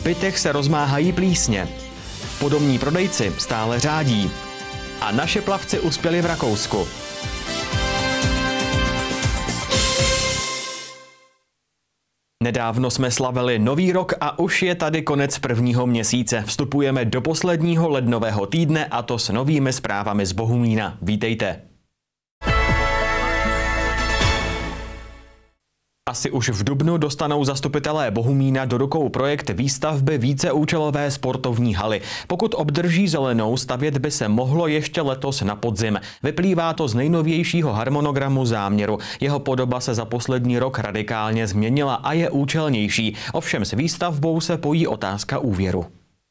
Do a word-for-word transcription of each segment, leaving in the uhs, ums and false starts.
V bytech se rozmáhají plísně. Podomní prodejci stále řádí. A naši plavci uspěli v Rakousku. Nedávno jsme slavili nový rok a už je tady konec prvního měsíce. Vstupujeme do posledního lednového týdne a to s novými zprávami z Bohumína. Vítejte. Asi už v dubnu dostanou zastupitelé Bohumína do rukou projekt výstavby víceúčelové sportovní haly. Pokud obdrží zelenou, stavět by se mohlo ještě letos na podzim. Vyplývá to z nejnovějšího harmonogramu záměru. Jeho podoba se za poslední rok radikálně změnila a je účelnější. Ovšem s výstavbou se pojí otázka úvěru.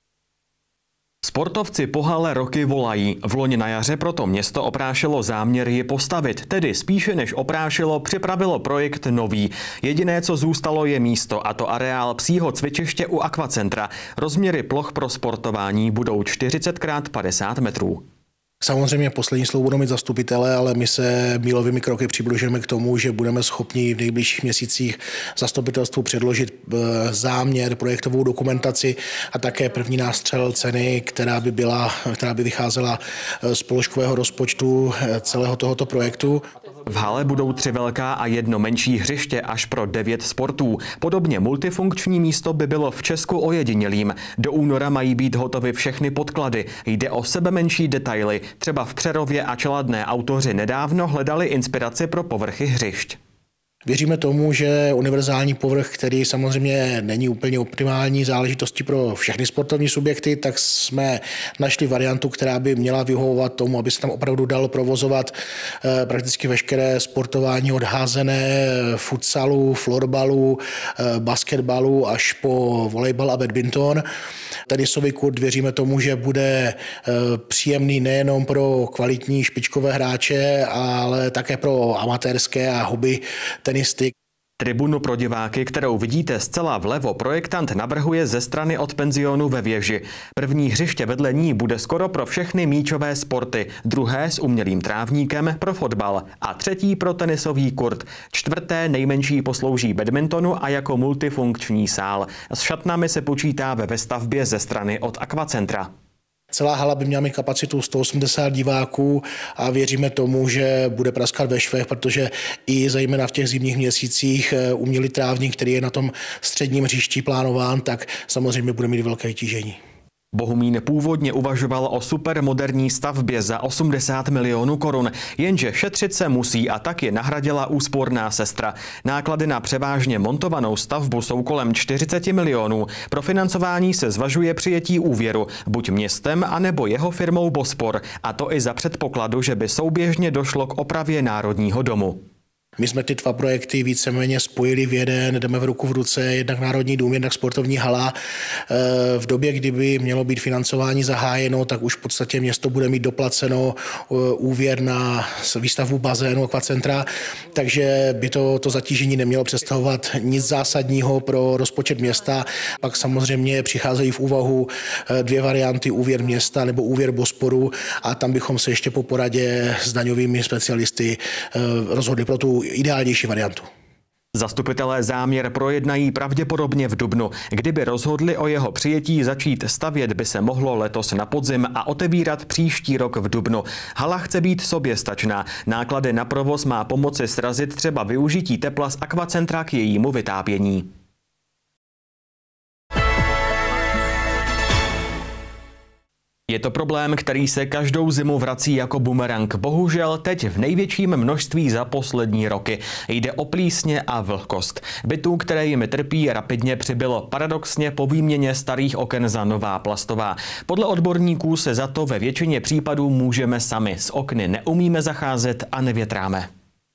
Sportovci po hale roky volají. Vloni na jaře proto město oprášilo záměr ji postavit, tedy spíše než oprášilo, připravilo projekt nový. Jediné, co zůstalo, je místo, a to areál psího cvičiště u Aquacentra. Rozměry ploch pro sportování budou čtyřicet krát padesát metrů. Samozřejmě poslední slovo budou mít zastupitelé, ale my se mílovými kroky přibližujeme k tomu, že budeme schopni v nejbližších měsících zastupitelstvu předložit záměr, projektovou dokumentaci a také první nástřel ceny, která by byla, která by vycházela z položkového rozpočtu celého tohoto projektu. V hale budou tři velká a jedno menší hřiště až pro devět sportů. Podobně multifunkční místo by bylo v Česku ojedinělým. Do února mají být hotovy všechny podklady. Jde o sebemenší detaily. Třeba v Přerově a Čeladné autoři nedávno hledali inspiraci pro povrchy hřišť. Věříme tomu, že univerzální povrch, který samozřejmě není úplně optimální záležitostí pro všechny sportovní subjekty, tak jsme našli variantu, která by měla vyhovovat tomu, aby se tam opravdu dalo provozovat prakticky veškeré sportování od házené, futsalu, florbalu, basketbalu až po volejbal a badminton. Tenisový kurt věříme tomu, že bude příjemný nejenom pro kvalitní špičkové hráče, ale také pro amatérské a hobby tenisty. Tribunu pro diváky, kterou vidíte zcela vlevo, projektant navrhuje ze strany od penzionu ve věži. První hřiště vedle ní bude skoro pro všechny míčové sporty, druhé s umělým trávníkem pro fotbal a třetí pro tenisový kurt. Čtvrté nejmenší poslouží badmintonu a jako multifunkční sál. S šatnami se počítá ve vestavbě ze strany od Aquacentra. Celá hala by měla mít kapacitu sto osmdesát diváků a věříme tomu, že bude praskat ve švech, protože i zejména v těch zimních měsících umělý trávník, který je na tom středním hřišti plánován, tak samozřejmě bude mít velké vytížení. Bohumín původně uvažoval o supermoderní stavbě za osmdesát milionů korun, jenže šetřit se musí a tak je nahradila úsporná sestra. Náklady na převážně montovanou stavbu jsou kolem čtyřicet milionů. Pro financování se zvažuje přijetí úvěru, buď městem, anebo jeho firmou Bospor, a to i za předpokladu, že by souběžně došlo k opravě Národního domu. My jsme ty dva projekty víceméně spojili v jeden, jdeme v ruku v ruce, jednak Národní dům, jednak sportovní hala. V době, kdyby mělo být financování zahájeno, tak už v podstatě město bude mít doplaceno úvěr na výstavbu bazénu Aquacentra, takže by to, to zatížení nemělo představovat nic zásadního pro rozpočet města. Pak samozřejmě přicházejí v úvahu dvě varianty, úvěr města nebo úvěr Bosporu, a tam bychom se ještě po poradě s daňovými specialisty rozhodli pro tu ideálnější variantu. Zastupitelé záměr projednají pravděpodobně v dubnu. Kdyby rozhodli o jeho přijetí, začít stavět by se mohlo letos na podzim a otevírat příští rok v dubnu. Hala chce být soběstačná. Náklady na provoz má pomoci srazit třeba využití tepla z Aquacentra k jejímu vytápění. Je to problém, který se každou zimu vrací jako bumerang. Bohužel teď v největším množství za poslední roky. Jde o plísně a vlhkost. Bytů, které jimi trpí, rapidně přibylo. Paradoxně po výměně starých oken za nová plastová. Podle odborníků se za to ve většině případů můžeme sami. S okny neumíme zacházet a nevětráme.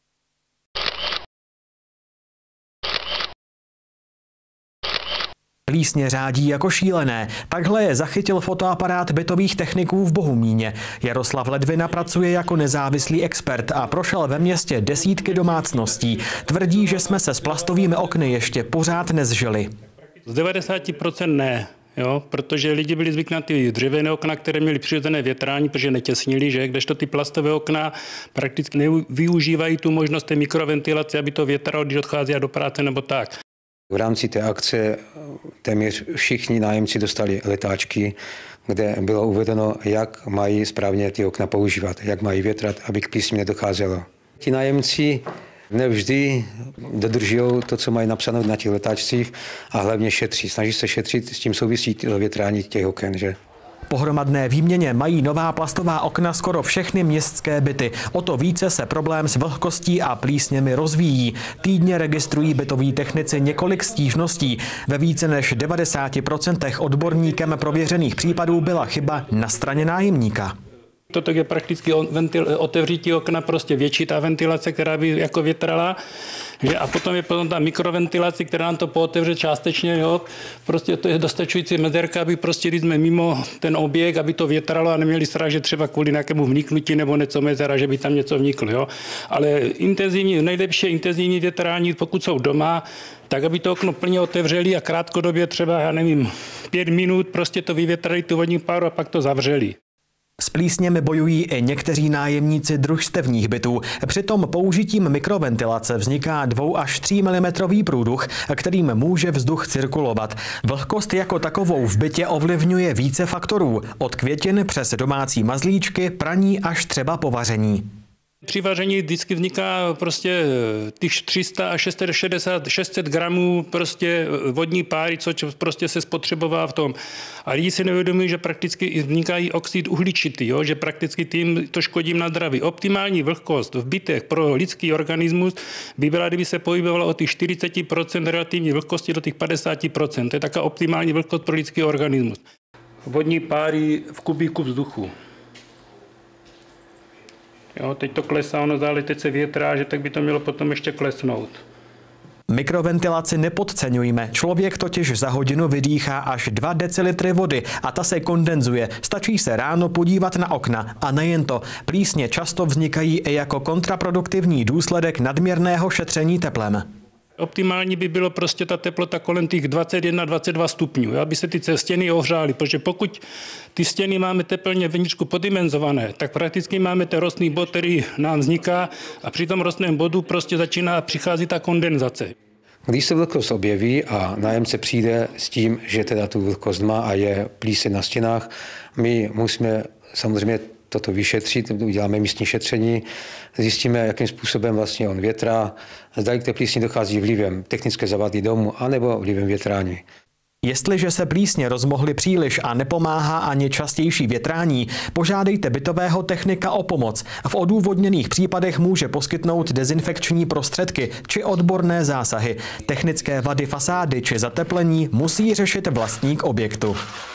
Plísně řádí jako šílené. Takhle je zachytil fotoaparát bytových techniků v Bohumíně. Jaroslav Ledvina pracuje jako nezávislý expert a prošel ve městě desítky domácností. Tvrdí, že jsme se s plastovými okny ještě pořád nezžili. Z devadesáti procent ne. Jo, protože lidi byli zvyklí na ty dřevěné okna, které měly přirozené větrání, protože netěsnili, že? Kdežto ty plastové okna prakticky nevyužívají tu možnost té mikroventilace, aby to větralo, když odchází do práce nebo tak. V rámci té akce téměř všichni nájemci dostali letáčky, kde bylo uvedeno, jak mají správně ty okna používat, jak mají větrat, aby k plísni nedocházelo. Ti nájemci nevždy dodržují to, co mají napsáno na těch letáčcích a hlavně šetří. Snaží se šetřit, s tím souvisí větrání těch oken, že? Po hromadné výměně mají nová plastová okna skoro všechny městské byty. O to více se problém s vlhkostí a plísněmi rozvíjí. Týdně registrují bytoví technici několik stížností. Ve více než devadesáti procentech odborníkem prověřených případů byla chyba na straně nájemníka. Toto je prakticky ventil, otevřítí okna, prostě větší ta ventilace, která by jako větrala. Že? A potom je potom ta mikroventilace, která nám to pootevře částečně. Jo? Prostě to je dostačující mezerka, aby prostě, když jsme mimo ten objekt, aby to větralo a neměli strach, že třeba kvůli nějakému vniknutí nebo něco mezera, že by tam něco vniklo. Jo? Ale intenzivní, nejlepší intenzivní větrání, pokud jsou doma, tak aby to okno plně otevřeli a krátkodobě třeba, já nevím, pět minut prostě to vyvětrali tu vodní páru a pak to zavřeli. S plísněmi bojují i někteří nájemníci družstevních bytů. Přitom použitím mikroventilace vzniká dvou až tří milimetrový průduch, kterým může vzduch cirkulovat. Vlhkost jako takovou v bytě ovlivňuje více faktorů. Od květin přes domácí mazlíčky, praní až třeba po vaření. Při vaření vždycky vzniká prostě těch tři sta až šest set šedesát, šest set gramů prostě vodní páry, co prostě se spotřebová v tom. A lidi si neuvědomují, že prakticky vznikají oxid uhličitý, jo? Že prakticky tím to škodí na zdraví. Optimální vlhkost v bytech pro lidský organismus by byla, kdyby se pohybovala od těch čtyřicet procent relativní vlhkosti do těch padesát procent. To je taková optimální vlhkost pro lidský organismus. Vodní páry v kubíku vzduchu. Jo, teď to klesá, ono zále teď se větrá, že tak by to mělo potom ještě klesnout. Mikroventilaci nepodceňujme. Člověk totiž za hodinu vydýchá až dva decilitry vody a ta se kondenzuje. Stačí se ráno podívat na okna. A nejen to. Plísně často vznikají i jako kontraproduktivní důsledek nadměrného šetření teplem. Optimální by bylo prostě ta teplota kolem těch dvacet jedna dvacet dva stupňů, aby se ty stěny ohřály, protože pokud ty stěny máme teplně vnitřku podimenzované, tak prakticky máme ten rostný bod, který nám vzniká a při tom rostném bodu prostě začíná přichází ta kondenzace. Když se vlhkost objeví a nájemce přijde s tím, že teda tu vlhkost má a je plíseň na stěnách, my musíme samozřejmě toto vyšetřit, uděláme místní šetření, zjistíme, jakým způsobem vlastně on větrá, zda k té plísni dochází vlivem technické zavady domu anebo vlivem větrání. Jestliže se plísně rozmohly příliš a nepomáhá ani častější větrání, požádejte bytového technika o pomoc. V odůvodněných případech může poskytnout dezinfekční prostředky či odborné zásahy. Technické vady fasády či zateplení musí řešit vlastník objektu.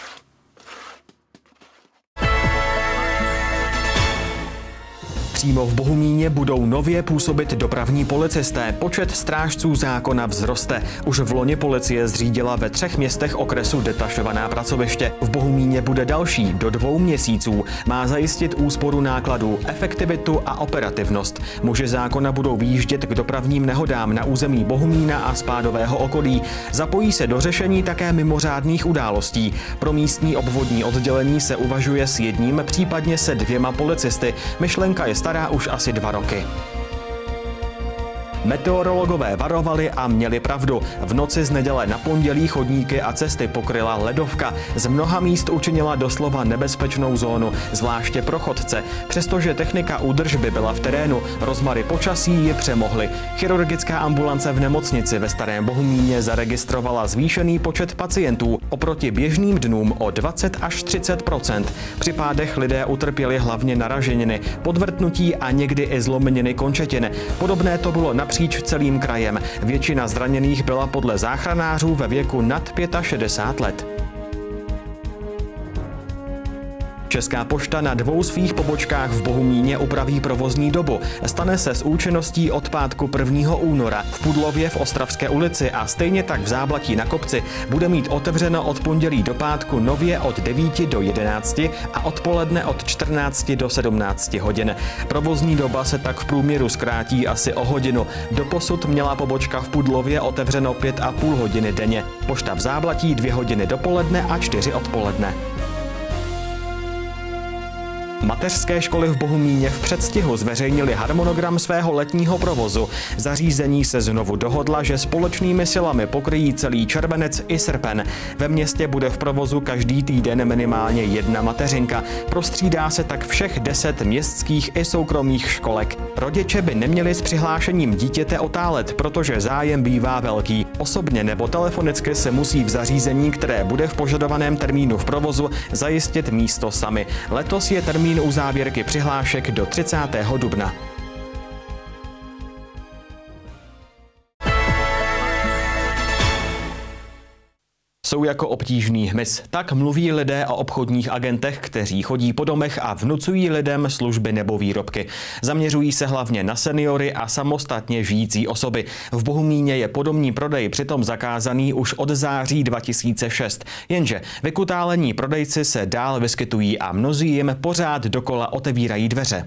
Přímo v Bohumíně budou nově působit dopravní policisté. Počet strážců zákona vzroste. Už v loni policie zřídila ve třech městech okresu detašovaná pracoviště. V Bohumíně bude další do dvou měsíců. Má zajistit úsporu nákladů, efektivitu a operativnost. Muži zákona budou výjíždět k dopravním nehodám na území Bohumína a spádového okolí. Zapojí se do řešení také mimořádných událostí. Pro místní obvodní oddělení se uvažuje s jedním, případně se dvěma policisty. Myšlenka je stará už asi dva roky. Meteorologové varovali a měli pravdu. V noci z neděle na pondělí chodníky a cesty pokryla ledovka. Z mnoha míst učinila doslova nebezpečnou zónu, zvláště pro chodce. Přestože technika údržby byla v terénu, rozmary počasí ji přemohly. Chirurgická ambulance v nemocnici ve Starém Bohumíně zaregistrovala zvýšený počet pacientů oproti běžným dnům o dvacet až třicet procent. Při pádech lidé utrpěli hlavně naraženiny, podvrtnutí a někdy i zlomeniny končetin. Podobné to bylo na napříč celým krajem. Většina zraněných byla podle záchranářů ve věku nad šedesát pět let. Česká pošta na dvou svých pobočkách v Bohumíně upraví provozní dobu. Stane se s účinností od pátku prvního února. V Pudlově v Ostravské ulici a stejně tak v Záblatí na Kopci bude mít otevřeno od pondělí do pátku nově od devíti do jedenácti a odpoledne od čtrnácti do sedmnácti hodin. Provozní doba se tak v průměru zkrátí asi o hodinu. Doposud měla pobočka v Pudlově otevřeno pět a půl hodiny denně. Pošta v Záblatí dvě hodiny dopoledne a čtyři odpoledne. Mateřské školy v Bohumíně v předstihu zveřejnili harmonogram svého letního provozu. Zařízení se znovu dohodla, že společnými silami pokryjí celý červenec i srpen. Ve městě bude v provozu každý týden minimálně jedna mateřinka. Prostřídá se tak všech deset městských i soukromých školek. Rodiče by neměli s přihlášením dítěte otálet, protože zájem bývá velký. Osobně nebo telefonicky se musí v zařízení, které bude v požadovaném termínu v provozu, zajistit místo sami. Letos je termín uzávěrky přihlášek do třicátého dubna. Jsou jako obtížný hmyz. Tak mluví lidé o obchodních agentech, kteří chodí po domech a vnucují lidem služby nebo výrobky. Zaměřují se hlavně na seniory a samostatně žijící osoby. V Bohumíně je podomní prodej přitom zakázaný už od září dva tisíce šest. Jenže vykutálení prodejci se dál vyskytují a mnozí jim pořád dokola otevírají dveře.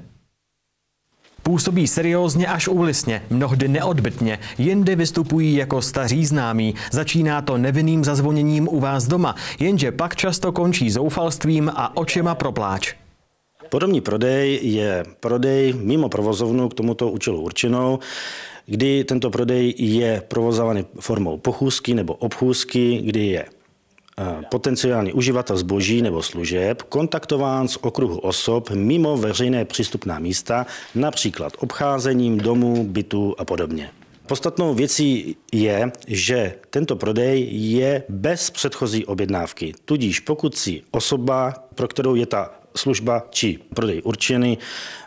Působí seriózně až úlisně, mnohdy neodbytně, jindy vystupují jako staří známí. Začíná to nevinným zazvoněním u vás doma, jenže pak často končí zoufalstvím a očima pro pláč. Podomní prodej je prodej mimo provozovnu k tomuto účelu určenou, kdy tento prodej je provozovaný formou pochůzky nebo obchůzky, kdy je potenciální uživatel zboží nebo služeb kontaktován z okruhu osob mimo veřejné přístupná místa, například obcházením domů, bytů a podobně. Podstatnou věcí je, že tento prodej je bez předchozí objednávky. Tudíž pokud si osoba, pro kterou je ta služba či prodej určený,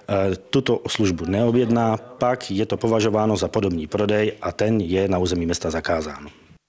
tuto službu neobjedná, pak je to považováno za podomní prodej a ten je na území města zakázán.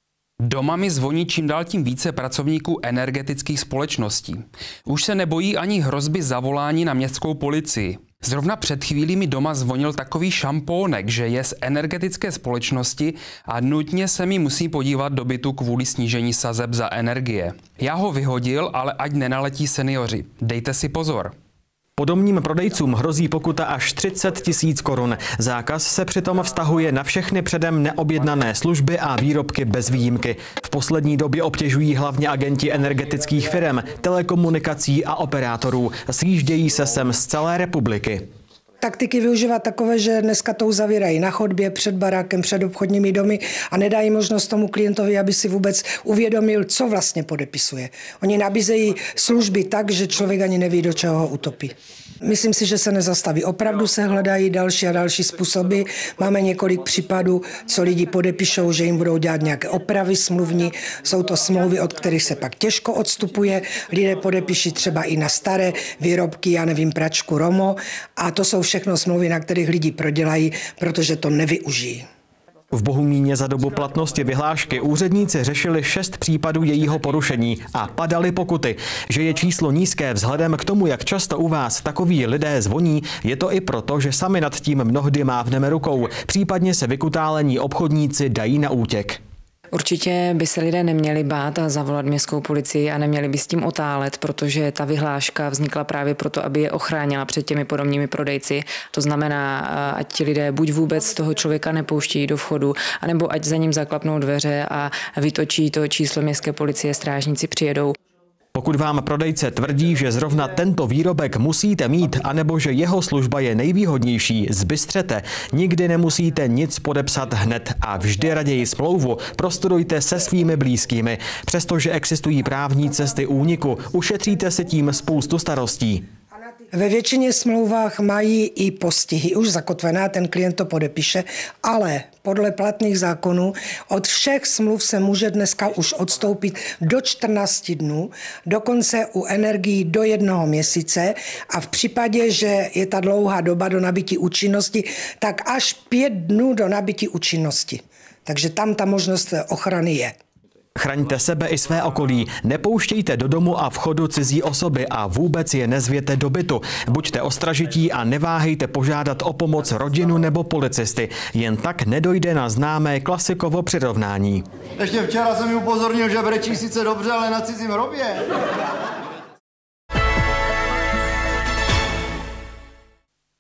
Doma mi zvoní čím dál tím více pracovníků energetických společností. Už se nebojí ani hrozby zavolání na městskou policii. Zrovna před chvílí mi doma zvonil takový šampónek, že je z energetické společnosti a nutně se mi musí podívat do bytu kvůli snížení sazeb za energie. Já ho vyhodil, ale ať nenaletí seniori. Dejte si pozor. Podomním prodejcům hrozí pokuta až třicet tisíc korun. Zákaz se přitom vztahuje na všechny předem neobjednané služby a výrobky bez výjimky. V poslední době obtěžují hlavně agenti energetických firem, telekomunikací a operátorů. Sjíždějí se sem z celé republiky. Taktiky využívat takové, že dneska to uzavírají na chodbě, před barákem, před obchodními domy a nedají možnost tomu klientovi, aby si vůbec uvědomil, co vlastně podepisuje. Oni nabízejí služby tak, že člověk ani neví, do čeho ho utopí. Myslím si, že se nezastaví. Opravdu se hledají další a další způsoby. Máme několik případů, co lidi podepíšou, že jim budou dělat nějaké opravy smluvní. Jsou to smlouvy, od kterých se pak těžko odstupuje. Lidé podepíší třeba i na staré výrobky, já nevím, pračku Romo. A to jsou všechno smlouvy, na kterých lidi prodělají, protože to nevyužijí. V Bohumíně za dobu platnosti vyhlášky úředníci řešili šest případů jejího porušení a padaly pokuty. Že je číslo nízké vzhledem k tomu, jak často u vás takoví lidé zvoní, je to i proto, že sami nad tím mnohdy mávneme rukou. Případně se vykutálení obchodníci dají na útěk. Určitě by se lidé neměli bát a zavolat městskou policii a neměli by s tím otálet, protože ta vyhláška vznikla právě proto, aby je ochránila před těmi podomními prodejci. To znamená, ať ti lidé buď vůbec toho člověka nepouštějí do vchodu, anebo ať za ním zaklapnou dveře a vytočí to číslo městské policie, strážníci přijedou. Pokud vám prodejce tvrdí, že zrovna tento výrobek musíte mít, anebo že jeho služba je nejvýhodnější, zbystřete. Nikdy nemusíte nic podepsat hned a vždy raději smlouvu prostudujte se svými blízkými. Přestože existují právní cesty úniku, ušetříte si tím spoustu starostí. Ve většině smlouvách mají i postihy už zakotvené, ten klient to podepíše, ale podle platných zákonů od všech smluv se může dneska už odstoupit do čtrnácti dnů, dokonce u energií do jednoho měsíce a v případě, že je ta dlouhá doba do nabití účinnosti, tak až pět dnů do nabití účinnosti. Takže tam ta možnost ochrany je. Chraňte sebe i své okolí, nepouštějte do domu a vchodu cizí osoby a vůbec je nezvěte do bytu. Buďte ostražití a neváhejte požádat o pomoc rodinu nebo policisty. Jen tak nedojde na známé klasikovo přirovnání. Ještě včera jsem mi upozornil, že brečí sice dobře, ale na cizím hrobě.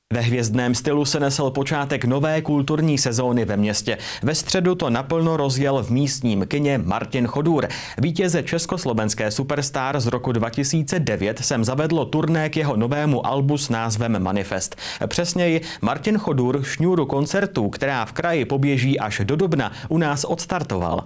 Ve hvězdném stylu se nesl počátek nové kulturní sezóny ve městě. Ve středu to naplno rozjel v místním kině Martin Chodůr. Vítěze československé Superstar z roku dva tisíce devět sem zavedlo turné k jeho novému albu s názvem Manifest. Přesněji, Martin Chodůr šňůru koncertů, která v kraji poběží až do dubna, u nás odstartoval.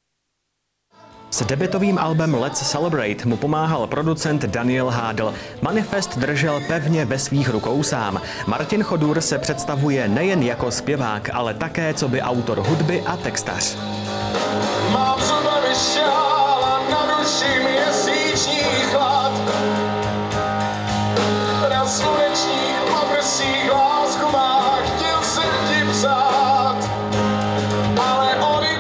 S debutovým albem Let's Celebrate mu pomáhal producent Daniel Hádl. Manifest držel pevně ve svých rukou sám. Martin Chodůr se představuje nejen jako zpěvák, ale také coby autor hudby a textař. Mám zuby šál a na duši měsíční chlad. Na slunečních paprsích lásku má, chtěl jsem ti psát, ale oni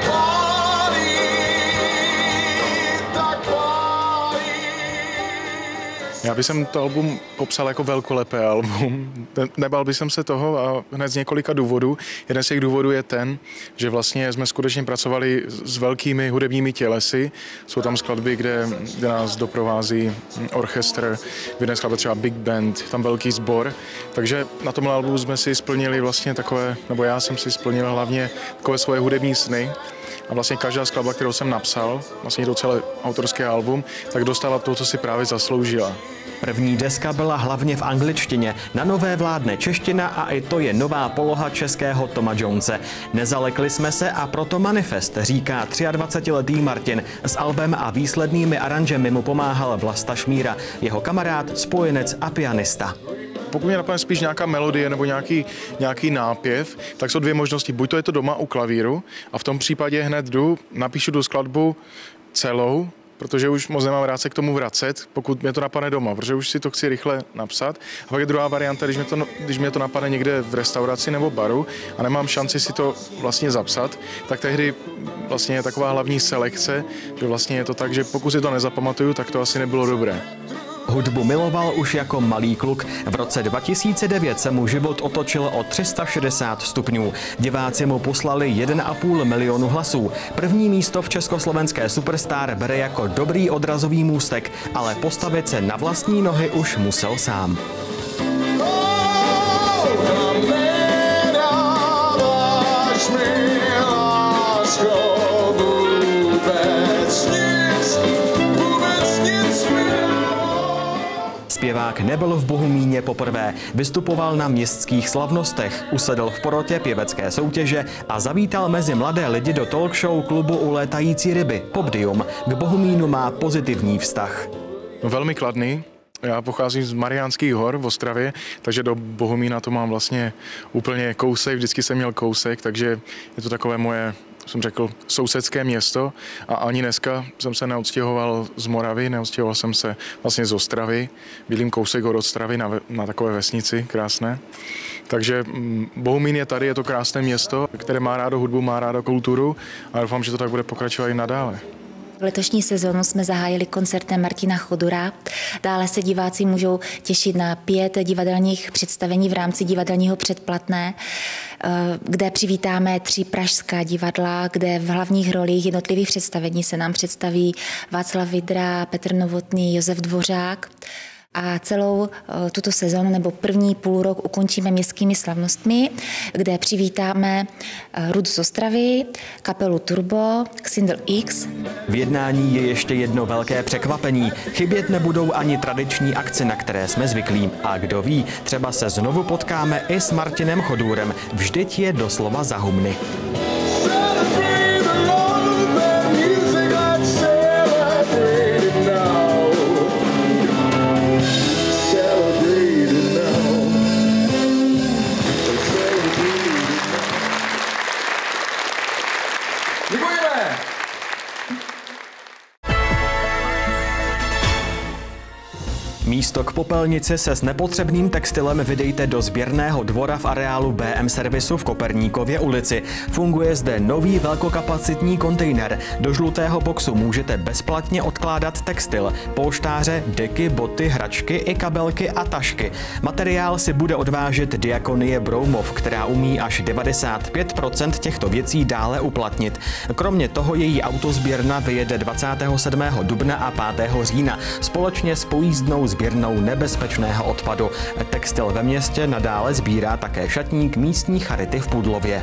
Já bych to album popsal jako velkolepé album. Nebál bych se toho a hned z několika důvodů. Jeden z těch důvodů je ten, že vlastně jsme skutečně pracovali s velkými hudebními tělesy. Jsou tam skladby, kde, kde nás doprovází orchestr, v jedné skladbě třeba big band, tam velký sbor. Takže na tomhle albumu jsme si splnili vlastně takové, nebo já jsem si splnil hlavně takové svoje hudební sny. A vlastně každá skladba, kterou jsem napsal, vlastně to celé autorské album, tak dostala to, co si právě zasloužila. První deska byla hlavně v angličtině, na nové vládne čeština a i to je nová poloha českého Toma Jonese. Nezalekli jsme se a proto Manifest, říká dvacetiletý Martin. S albem a výslednými aranžemi mu pomáhal Vlasta Šmíra, jeho kamarád, spojenec a pianista. Pokud mě napadne spíš nějaká melodie nebo nějaký, nějaký nápěv, tak jsou dvě možnosti. Buď to je to doma u klavíru a v tom případě hned jdu, napíšu tu skladbu celou, protože už moc nemám rád se k tomu vracet, pokud mě to napadne doma, protože už si to chci rychle napsat. A pak je druhá varianta, když mě to, když mě to napadne někde v restauraci nebo baru a nemám šanci si to vlastně zapsat, tak tehdy vlastně je taková hlavní selekce, že vlastně je to tak, že pokud si to nezapamatuju, tak to asi nebylo dobré. Hudbu miloval už jako malý kluk. V roce dva tisíce devět se mu život otočil o tři sta šedesát stupňů. Diváci mu poslali jeden a půl milionu hlasů. První místo v československé Superstar bere jako dobrý odrazový můstek, ale postavit se na vlastní nohy už musel sám. Zpěvák nebyl v Bohumíně poprvé, vystupoval na městských slavnostech, usedl v porotě pěvecké soutěže a zavítal mezi mladé lidi do talk show klubu u létající ryby Popdium. K Bohumínu má pozitivní vztah. No, velmi kladný. Já pocházím z Mariánských hor v Ostravě, takže do Bohumína to mám vlastně úplně kousek, vždycky jsem měl kousek, takže je to takové moje, jsem řekl, sousedské město a ani dneska jsem se neodstěhoval z Moravy, neodstěhoval jsem se vlastně z Ostravy, bydlím kousek od Ostravy na, na takové vesnici krásné. Takže Bohumín je tady, je to krásné město, které má rádo hudbu, má rádo kulturu a doufám, že to tak bude pokračovat i nadále. Letošní sezónu jsme zahájili koncertem Martina Chodura. Dále se diváci můžou těšit na pět divadelních představení v rámci divadelního předplatné, kde přivítáme tři pražská divadla, kde v hlavních rolích jednotlivých představení se nám představí Václav Vydra, Petr Novotný, Josef Dvořák. A celou tuto sezónu nebo první půl rok ukončíme městskými slavnostmi, kde přivítáme Rud z Ostravy, kapelu Turbo, Xindl X. V jednání je ještě jedno velké překvapení. Chybět nebudou ani tradiční akce, na které jsme zvyklí. A kdo ví, třeba se znovu potkáme i s Martinem Chodůrem. Vždyť je doslova za humny. Místo k popelnici se s nepotřebným textilem vydejte do sběrného dvora v areálu B M Servisu v Koperníkově ulici. Funguje zde nový velkokapacitní kontejner. Do žlutého boxu můžete bezplatně odkládat textil, polštáře, deky, boty, hračky i kabelky a tašky. Materiál si bude odvážet Diakonie Broumov, která umí až devadesát pět procent těchto věcí dále uplatnit. Kromě toho její autosběrna vyjede dvacátého sedmého dubna a pátého října společně s pojízdnou sběrnou sběrnou nebezpečného odpadu. Textil ve městě nadále sbírá také šatník místní charity v Pudlově.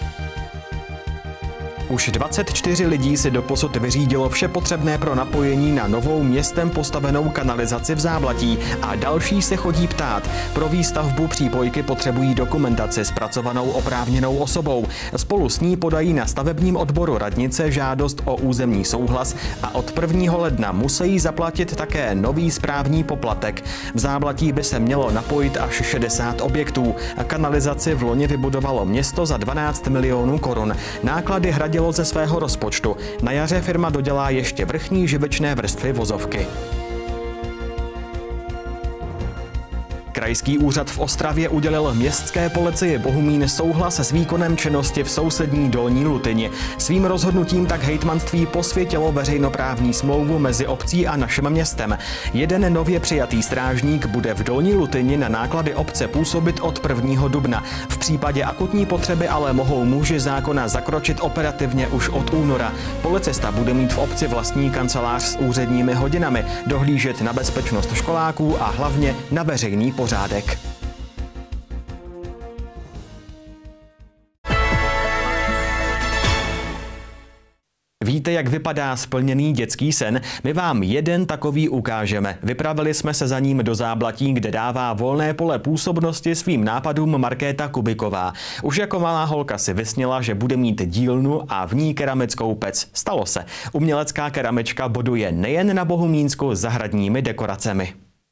Už dvacet čtyři lidí si doposud vyřídilo vše potřebné pro napojení na novou městem postavenou kanalizaci v Záblatí a další se chodí ptát. Pro výstavbu přípojky potřebují dokumentaci zpracovanou oprávněnou osobou. Spolu s ní podají na stavebním odboru radnice žádost o územní souhlas a od prvního ledna musí zaplatit také nový správní poplatek. V Záblatí by se mělo napojit až šedesát objektů. Kanalizaci v loni vybudovalo město za dvanáct milionů korun. Náklady hradilo ze svého rozpočtu. Na jaře firma dodělá ještě vrchní živečné vrstvy vozovky. Krajský úřad v Ostravě udělil městské policii Bohumín souhlas s výkonem činnosti v sousední Dolní Lutyni. Svým rozhodnutím tak hejtmanství posvětilo veřejnoprávní smlouvu mezi obcí a naším městem. Jeden nově přijatý strážník bude v Dolní Lutyni na náklady obce působit od prvního dubna. V případě akutní potřeby ale mohou muži zákona zakročit operativně už od února. Policista bude mít v obci vlastní kancelář s úředními hodinami, dohlížet na bezpečnost školáků a hlavně na veřejný pořádek. Řádek. Víte, jak vypadá splněný dětský sen? My vám jeden takový ukážeme. Vypravili jsme se za ním do Záblatí, kde dává volné pole působnosti svým nápadům Markéta Kubiková. Už jako malá holka si vysnila, že bude mít dílnu a v ní keramickou pec. Stalo se. Umělecká keramička boduje nejen na Bohumínsku zahradními dekoracemi.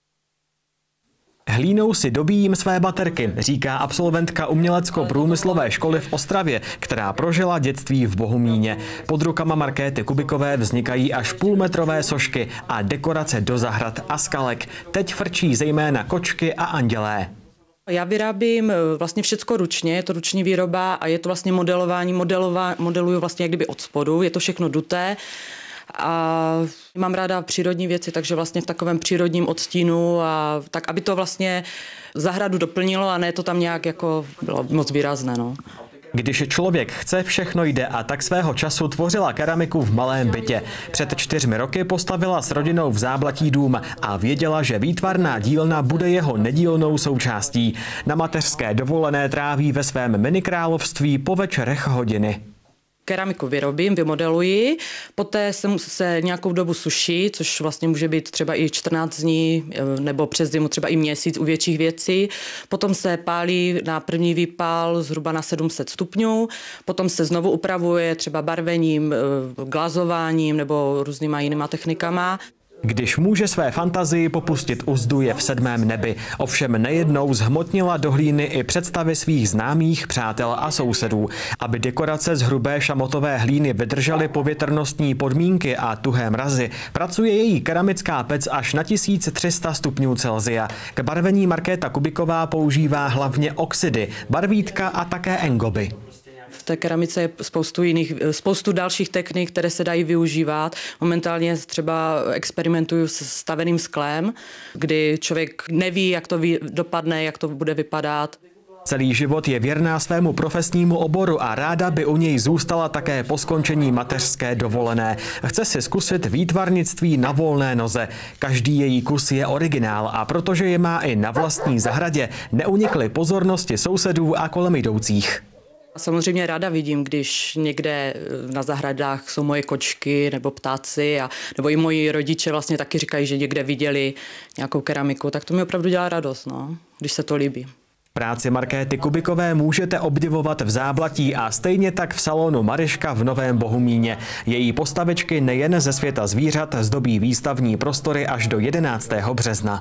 Hlínou si dobíjím své baterky, říká absolventka umělecko-průmyslové školy v Ostravě, která prožila dětství v Bohumíně. Pod rukama Markéty Kubikové vznikají až půlmetrové sošky a dekorace do zahrad a skalek. Teď frčí zejména kočky a andělé. Já vyrábím vlastně všecko ručně, je to ruční výroba a je to vlastně modelování, modelová, modeluju vlastně jak kdyby od spodu, je to všechno duté. A mám ráda přírodní věci, takže vlastně v takovém přírodním odstínu a tak, aby to vlastně zahradu doplnilo a ne to tam nějak jako bylo moc výrazné, no. Když člověk chce, všechno jde a tak svého času tvořila keramiku v malém bytě. Před čtyřmi roky postavila s rodinou v Záblatí dům a věděla, že výtvarná dílna bude jeho nedílnou součástí. Na mateřské dovolené tráví ve svém minikrálovství po večerech hodiny. Keramiku vyrobím, vymodeluji, poté se, se nějakou dobu suší, což vlastně může být třeba i čtrnáct dní nebo přes zimu třeba i měsíc u větších věcí. Potom se pálí na první výpal zhruba na sedm set stupňů, potom se znovu upravuje třeba barvením, glazováním nebo různýma jinýma technikama. Když může své fantazii popustit uzdu, je v sedmém nebi. Ovšem nejednou zhmotnila do hlíny i představy svých známých, přátel a sousedů. Aby dekorace z hrubé šamotové hlíny vydržely povětrnostní podmínky a tuhé mrazy, pracuje její keramická pec až na tisíc tři sta stupňů Celsia. K barvení Markéta Kubiková používá hlavně oxidy, barvítka a také engoby. V té keramice je spoustu jiných, spoustu dalších technik, které se dají využívat. Momentálně třeba experimentuju s staveným sklem, kdy člověk neví, jak to dopadne, jak to bude vypadat. Celý život je věrná svému profesnímu oboru a ráda by u něj zůstala také po skončení mateřské dovolené. Chce si zkusit výtvarnictví na volné noze. Každý její kus je originál a protože je má i na vlastní zahradě, neunikly pozornosti sousedů a kolem jdoucích. Samozřejmě ráda vidím, když někde na zahradách jsou moje kočky nebo ptáci, a, nebo i moji rodiče vlastně taky říkají, že někde viděli nějakou keramiku, tak to mi opravdu dělá radost, no, když se to líbí. Práci Markéty Kubikové můžete obdivovat v Záblatí a stejně tak v salonu Mariška v Novém Bohumíně. Její postavičky nejen ze světa zvířat zdobí výstavní prostory až do jedenáctého března.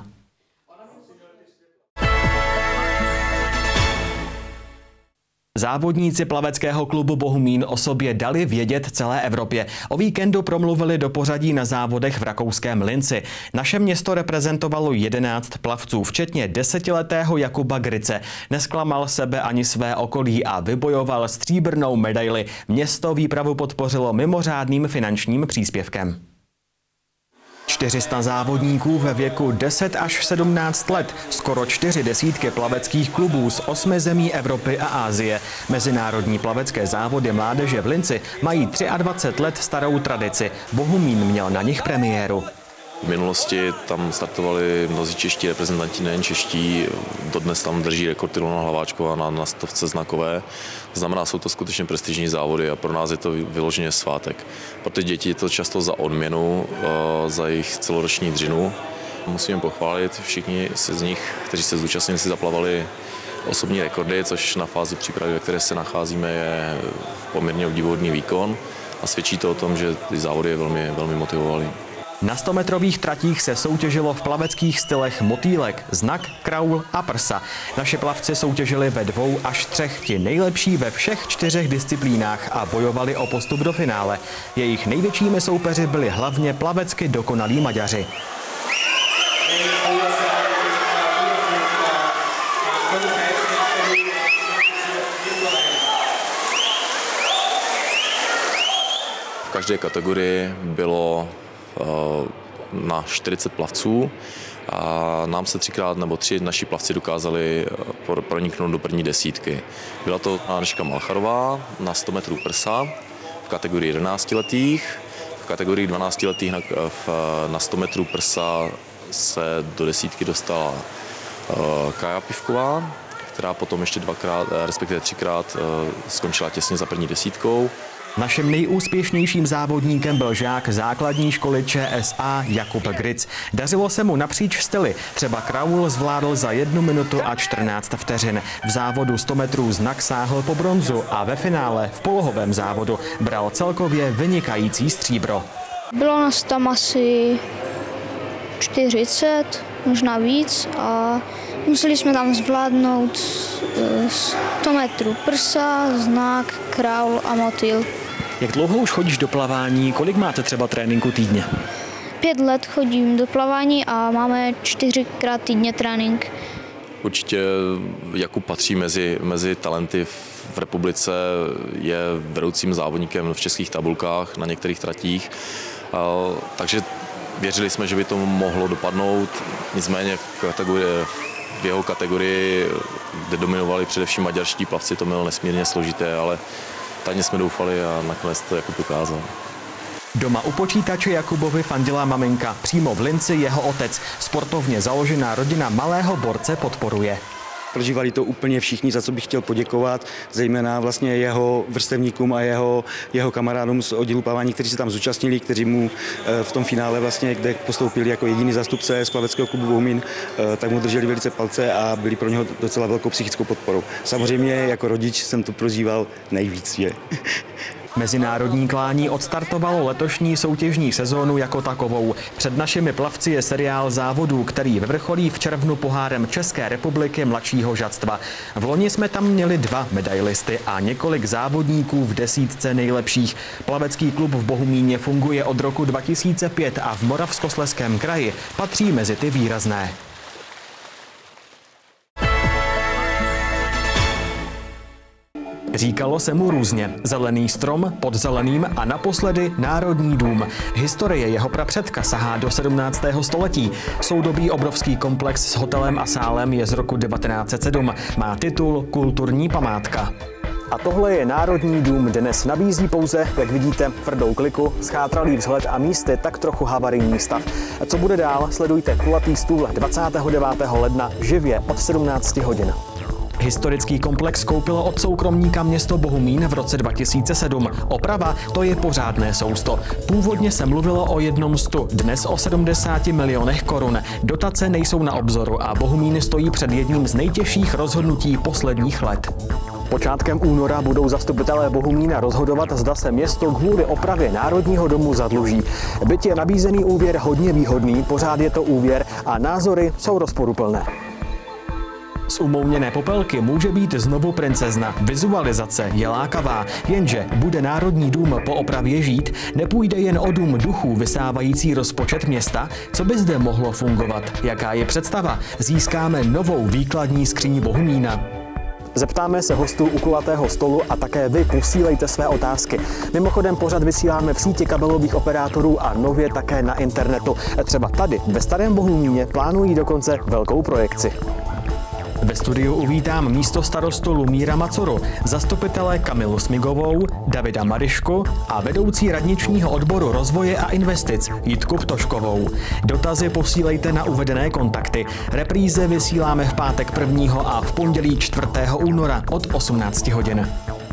Závodníci plaveckého klubu Bohumín o sobě dali vědět celé Evropě. O víkendu promluvili do pořadí na závodech v rakouském Linci. Naše město reprezentovalo jedenáct plavců, včetně desetiletého Jakuba Grice. Nesklamal sebe ani své okolí a vybojoval stříbrnou medaili. Město výpravu podpořilo mimořádným finančním příspěvkem. čtyři sta závodníků ve věku deset až sedmnáct let, skoro čtyři desítky plaveckých klubů z osmi zemí Evropy a Asie. Mezinárodní plavecké závody mládeže v Linci mají dvacet tři let starou tradici. Bohumín měl na nich premiéru. V minulosti tam startovali mnozí čeští reprezentanti, nejen čeští, dodnes tam drží rekord Ilona Hlaváčková na, na stovce znakové. To znamená, jsou to skutečně prestižní závody a pro nás je to vyloženě svátek. Pro ty děti je to často za odměnu, za jejich celoroční dřinu. Musíme pochválit, všichni z nich, kteří se zúčastnili, si zaplavali osobní rekordy, což na fázi přípravy, ve které se nacházíme, je poměrně obdivuhodný výkon a svědčí to o tom, že ty závody je velmi, velmi motivovaly. Na stometrových tratích se soutěžilo v plaveckých stylech motýlek, znak, kraul a prsa. Naši plavci soutěžili ve dvou až třech, ti nejlepší ve všech čtyřech disciplínách a bojovali o postup do finále. Jejich největšími soupeři byli hlavně plavecky dokonalí Maďaři. V každé kategorii bylo na čtyřicet plavců a nám se třikrát nebo tři naši plavci dokázali proniknout do první desítky. Byla to Anežka Malcharová na sto metrů prsa v kategorii jedenáctiletých, v kategorii dvanáctiletých na, na sto metrů prsa se do desítky dostala Kaja Pivková, která potom ještě dvakrát, respektive třikrát skončila těsně za první desítkou. Naším nejúspěšnějším závodníkem byl žák základní školy ČSA Jakub Gric. Dařilo se mu napříč styly. Třeba kraul zvládl za jednu minutu a čtrnáct vteřin. V závodu sto metrů znak sáhl po bronzu a ve finále v polohovém závodu bral celkově vynikající stříbro. Bylo nás tam asi čtyřicet, možná víc a museli jsme tam zvládnout sto metrů prsa, znak, kraul a motýl. Jak dlouho už chodíš do plavání? Kolik máte třeba tréninku týdně? Pět let chodím do plavání a máme čtyřikrát týdně trénink. Určitě Jakub patří mezi, mezi talenty v republice, je vedoucím závodníkem v českých tabulkách na některých tratích, takže věřili jsme, že by to mohlo dopadnout, nicméně v, kategorii, v jeho kategorii, kde dominovali především maďarští plavci, to bylo nesmírně složité, ale tajně jsme doufali a nakonec to Jakub dokázal. Doma u počítače Jakubovi fandila maminka, přímo v Linci jeho otec. Sportovně založená rodina malého borce podporuje. Prožívali to úplně všichni, za co bych chtěl poděkovat, zejména vlastně jeho vrstevníkům a jeho, jeho kamarádům z oddílu plavání, kteří se tam zúčastnili, kteří mu v tom finále vlastně, kde postoupili jako jediný zástupce z plaveckého klubu Bohumín, tak mu drželi velice palce a byli pro něho docela velkou psychickou podporou. Samozřejmě jako rodič jsem to prožíval nejvíc. Je. Mezinárodní klání odstartovalo letošní soutěžní sezónu jako takovou. Před našimi plavci je seriál závodů, který vyvrcholí v červnu pohárem České republiky mladšího žadstva. V loni jsme tam měli dva medailisty a několik závodníků v desítce nejlepších. Plavecký klub v Bohumíně funguje od roku dva tisíce pět a v Moravskoslezském kraji patří mezi ty výrazné. Říkalo se mu různě. Zelený strom, pod zeleným a naposledy Národní dům. Historie jeho prapředka sahá do sedmnáctého století. Soudobý obrovský komplex s hotelem a sálem je z roku devatenáct set sedm. Má titul Kulturní památka. A tohle je Národní dům. Dnes nabízí pouze, jak vidíte, tvrdou kliku, schátralý vzhled a místy tak trochu havarijní stav. Co bude dál, sledujte kulatý stůl dvacátého devátého ledna živě od sedmnácti hodin. Historický komplex koupilo od soukromníka město Bohumín v roce dva tisíce sedm. Oprava, to je pořádné sousto. Původně se mluvilo o jednom stu, dnes o sedmdesáti milionech korun. Dotace nejsou na obzoru a Bohumín stojí před jedním z nejtěžších rozhodnutí posledních let. Počátkem února budou zastupitelé Bohumína rozhodovat, zda se město kvůli opravě Národního domu zadluží. Byť je nabízený úvěr hodně výhodný, pořád je to úvěr a názory jsou rozporuplné. Z umouněné popelky může být znovu princezna. Vizualizace je lákavá, jenže bude Národní dům po opravě žít, nepůjde jen o dům duchů vysávající rozpočet města, co by zde mohlo fungovat. Jaká je představa? Získáme novou výkladní skříň Bohumína. Zeptáme se hostů u kulatého stolu a také vy posílejte své otázky. Mimochodem pořad vysíláme v síti kabelových operátorů a nově také na internetu. Třeba tady ve Starém Bohumíně plánují dokonce velkou projekci. Ve studiu uvítám místostarostu Lumíra Macoru, zastupitele Kamilu Smigovou, Davida Marišku a vedoucí radničního odboru rozvoje a investic Jitku Ptoškovou. Dotazy posílejte na uvedené kontakty. Repríze vysíláme v pátek prvního a v pondělí čtvrtého února od osmnácti hodin.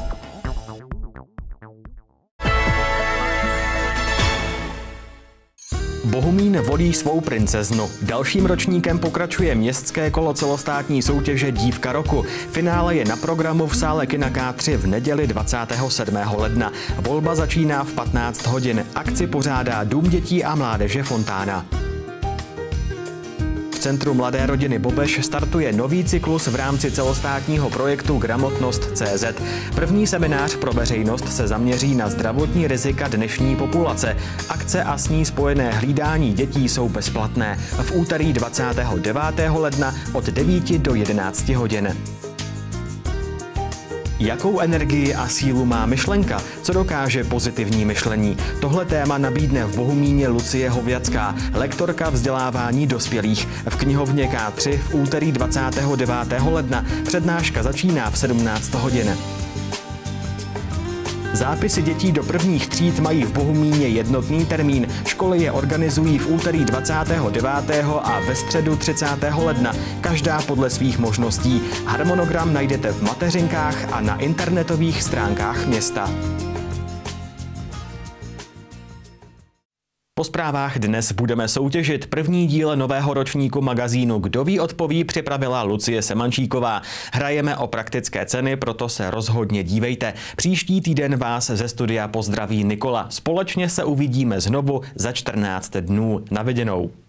Bohumín volí svou princeznu. Dalším ročníkem pokračuje městské kolo celostátní soutěže Dívka roku. Finále je na programu v sále Kina K tři v neděli dvacátého sedmého ledna. Volba začíná v patnáct hodin. Akci pořádá Dům dětí a mládeže Fontána. V Centru mladé rodiny Bobeš startuje nový cyklus v rámci celostátního projektu Gramotnost tečka cé zet. První seminář pro veřejnost se zaměří na zdravotní rizika dnešní populace. Akce a s ní spojené hlídání dětí jsou bezplatné. V úterý dvacátého devátého ledna od devíti do jedenácti hodin. Jakou energii a sílu má myšlenka? Co dokáže pozitivní myšlení? Tohle téma nabídne v Bohumíně Lucie Hověcká, lektorka vzdělávání dospělých. V knihovně K tři v úterý dvacátého devátého ledna. Přednáška začíná v sedmnáct hodin. Zápisy dětí do prvních tříd mají v Bohumíně jednotný termín. Školy je organizují v úterý dvacátého devátého a ve středu třicátého ledna, každá podle svých možností. Harmonogram najdete v mateřinkách a na internetových stránkách města. Po zprávách dnes budeme soutěžit. První díl nového ročníku magazínu Kdo ví odpoví připravila Lucie Semančíková. Hrajeme o praktické ceny, proto se rozhodně dívejte. Příští týden vás ze studia pozdraví Nikola. Společně se uvidíme znovu za čtrnáct dnů. Na viděnou.